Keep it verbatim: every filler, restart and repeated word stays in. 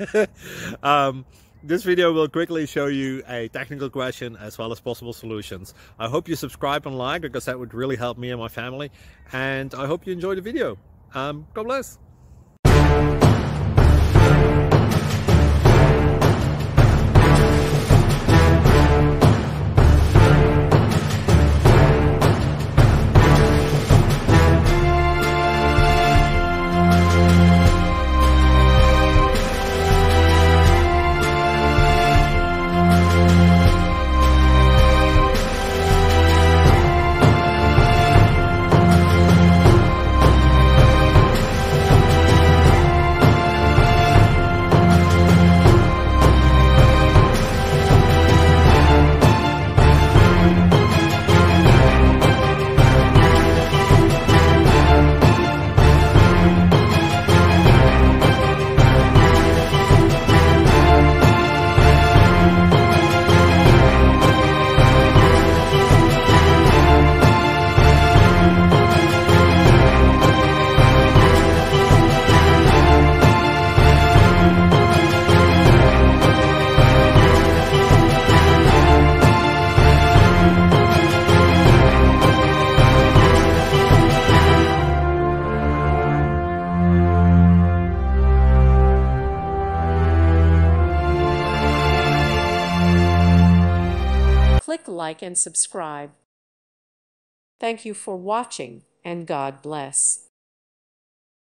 um, this video will quickly show you a technical question as well as possible solutions. I hope you subscribe and like, because that would really help me and my family. And I hope you enjoy the video. Um, God bless. Click like and subscribe. Thank you for watching, and God bless.